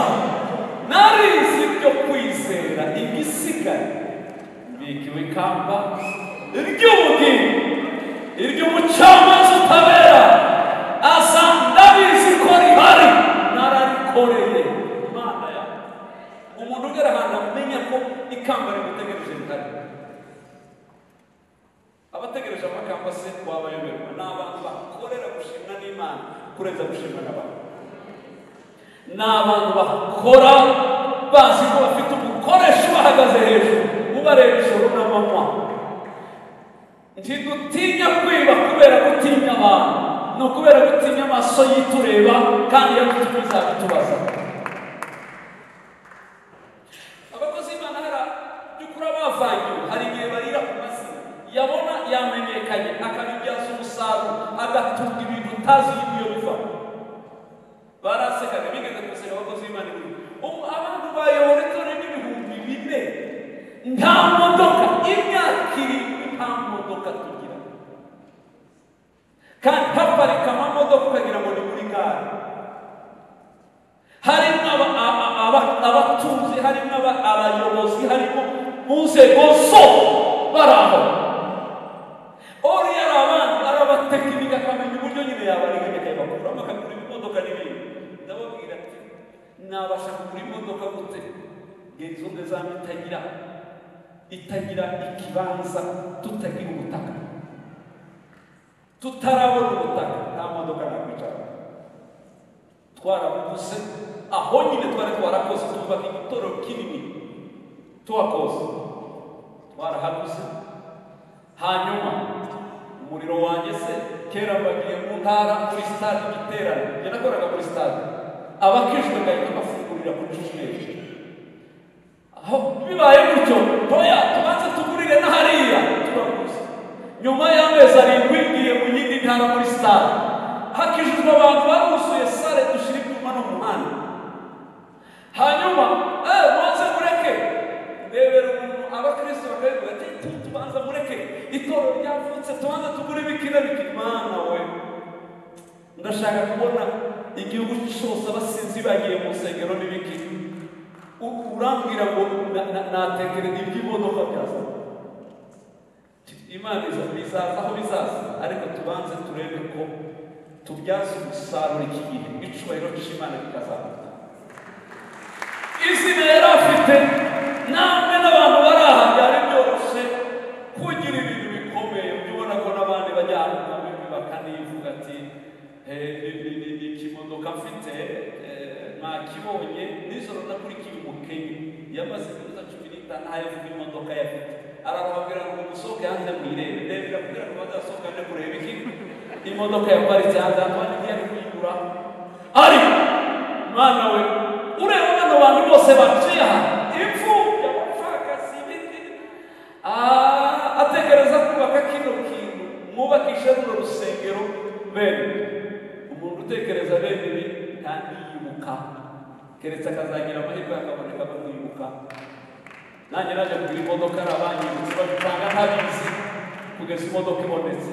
narizi ibyo kwizera igisigaye mbikiwe ikamba iry'ubugingo, iry'umucamanza utabera, asa ndabizi ko rihari, nararikoreye. Imana ya umuntu ugera ahantu amenya ko ikamba rimutegereje rihari. Abategereje amakamba se wabayoberwa n'abantu bakorera gushimwa n'Imana kurenza gushimwa n'abantu. N'abantu bakora bazi ko bafite umukoresha bahagaze hejuru ubareba ijoro n'amanywa. Ntidutinya kwiba kubera gutinya abantu, ni ukubera gutinya amaso yitureba kandi yagutumye izabitubaza. Abakozi b'Imana hari by'ukuri abavangiwe, hari igihe barira ku mazina yabona yamenyekanye akabibyaza umusaruro agatunga ibintu utazi iyo biva. Barasekaga bigeze guseka abakozi b'Imana abantu bayobora itorero n'ibihumbi 4, nta modoka, imyaka 7 nta modoka tugira, kandi haparika amamodoka ukagira ngo ni muri gare. Harimo abatunzi, harimo abayobozi, harimo mu nzego zose baraho. Uriya abandi arabatekinika akamenya uburyo nyine yabariganya akayibakuramo akagura imodoka n'ibindi. Ndababwira ati nabasha kugura imodoka gute ngenzo ngezamo itagira ikibanza, tutagira ubutaka, tutarabona ubutaka, nta modoka nakwicara. Twarabuguze aho nyine twari twarakoze twubaka igitoro kinini tuhakoze, twarahaguze. Hanyuma umuriro wanjye se kera bagiye mu ntara muri stade igiterane, njye nakoraga muri stade, abakijwe ngahita bafungurira ku Cyumweru. Aho bibaye gutyo toya tubanze tugurire na hariya turaguze. Nyuma y'amezi 7 ngiye mu yindi ntara muri stade, hakijwe abantu baruzuye sare dushira ibyuma no muhanda. Hanyuma mwaze mureke ndebera umuntu abakristo bakavuga ati tubanza mureke itoro ryavutse tubanza tugure bikira bikimana we. Ndashaka kubona igihugu cyose abasinzi bagiye mu nsengero n'ibiki, urambwira ngo natekereza iby'imodoka byaza. Imana bizaza aho bizaza, ariko tubanze turebe ko tubyaza umusaruro iki gihe, icyubahiro cy'Imana kikazamuka. Izina yari afite namwe n'abantu baraha byari byoroshye kugira ibintu bikomeye. Ubona ko n'abandi bajyana bakanivuga ati ikimodoka mfite mwakibonye. Nijoro nakurikiye umukenyi yamaze kuza 15 ntayivuga imodoka yafite, arababwira ngo musohoke hanze mwirebe. Ndebera kugira ngo bazasohoka ne kureba iki imodoka yaparitse hanze, abantu ngiye kuyigura. Ariko mwana we ureba bano bantu bose baciye aha imfubyi abapfakazi ibiti, atekereza kubaka kino kintu mwubakishe runo rusengero. Bene umuntu utekereza bene ibi kandi yibuka, keretse akazagira amahirwe akaboneka bamwibuka. Nanjye naje kugura imodoka arabanyibutse babitanga ntabizi kugeza imodoka ibonetse.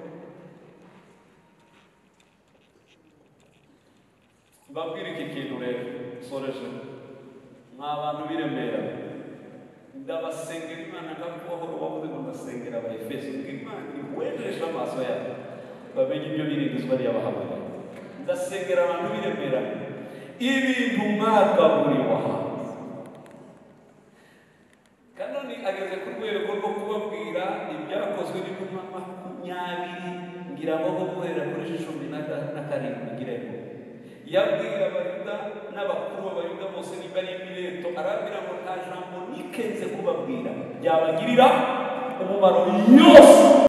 Mbabwira iki kintu rero soreje abantu biremera, ndabasengera Imana ngakubaho wavuze ngo ndasengera Abaefeso, Imana iweresha amaso yabo bamenye ibyo biringizwa ry'abahamagaye. Ndasengera abantu biremera ibintu mwagaburiwe aha. Kanoni ageze ku rwego rwo kubabwira ibyakozwe n'intumwa 20, ngira ngo guhera kuri 17 ngirego. Yabwira Abayuda n'abakuru b'Abayuda bose niba ari Mileto, arabwira ngo nta jambo nikenze kubabwira byabagirira umumaro yose